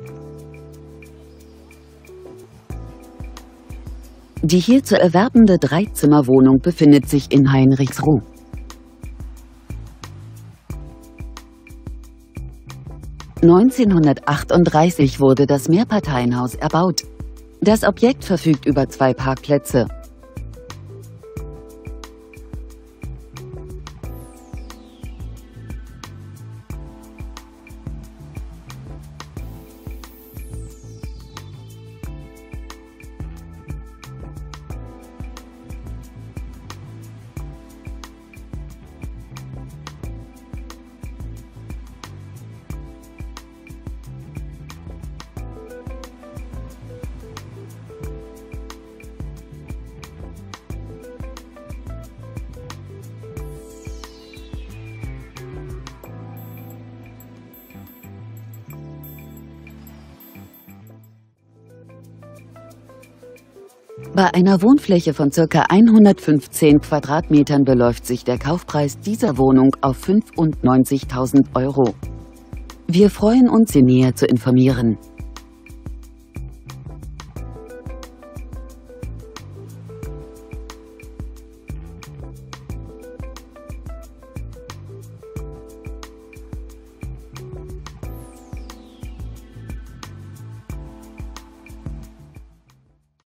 Die hier zu erwerbende Dreizimmerwohnung befindet sich in Heinrichsruh. (1938) wurde das Mehrparteienhaus erbaut. Das Objekt verfügt über 2 Parkplätze. Bei einer Wohnfläche von ca. 115 Quadratmetern beläuft sich der Kaufpreis dieser Wohnung auf 95.000 €. Wir freuen uns, Sie näher zu informieren.